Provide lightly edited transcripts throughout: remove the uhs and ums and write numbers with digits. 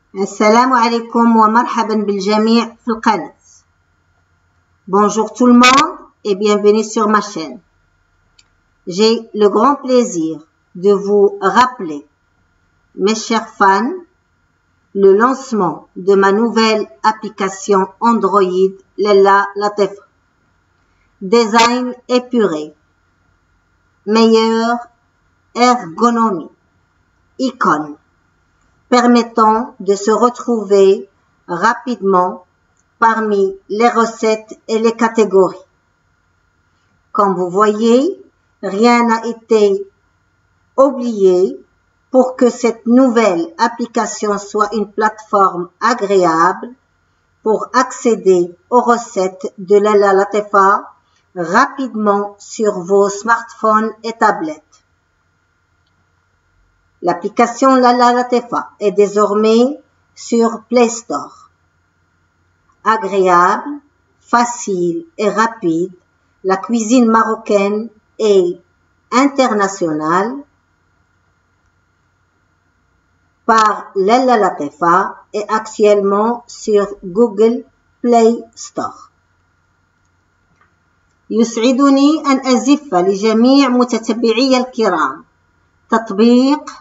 Assalamu alaikum wa marhaban bil jami' fil qanat. Bonjour tout le monde et bienvenue sur ma chaîne. J'ai le grand plaisir de vous rappeler, mes chers fans, le lancement de ma nouvelle application Android Lella Latifa. Design épuré, meilleure ergonomie, icône, permettant de se retrouver rapidement parmi les recettes et les catégories. Comme vous voyez, rien n'a été oublié pour que cette nouvelle application soit une plateforme agréable pour accéder aux recettes de Lella Latifa rapidement sur vos smartphones et tablettes. L'application Lella Latifa est désormais sur Play Store. Agréable, facile et rapide, la cuisine marocaine et internationale par Lella Latifa est actuellement sur Google Play Store. يسعدني أن أزف لجميع متتبعي الكرام تطبيق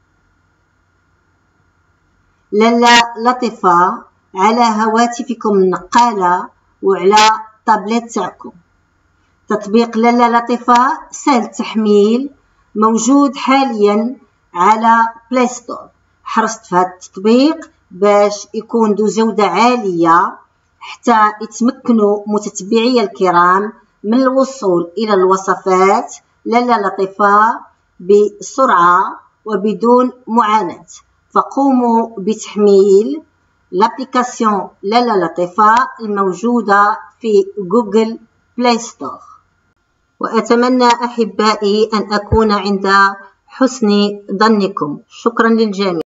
للا لطيفة على هواتفكم النقالة وعلى طابلت تاعكم. تطبيق للا لطيفة سهل التحميل، موجود حاليا على بلاي ستور. حرصت في هذا التطبيق باش يكون ذو جودة عالية حتى يتمكنوا متتبعي الكرام من الوصول إلى الوصفات للا لطيفة بسرعة وبدون معاناة. فقوموا بتحميل l'application للا لطيفة الموجودة في جوجل بلاي ستور. وأتمنى أحبائي أن أكون عند حسن ظنكم. شكرا للجميع.